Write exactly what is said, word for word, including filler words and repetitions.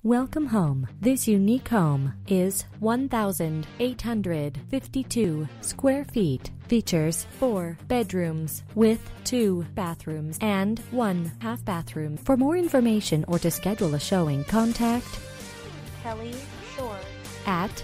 Welcome home. This unique home is one thousand eight hundred fifty-two square feet. Features four bedrooms with two bathrooms and one half bathroom. For more information or to schedule a showing, contact Kelly Shore at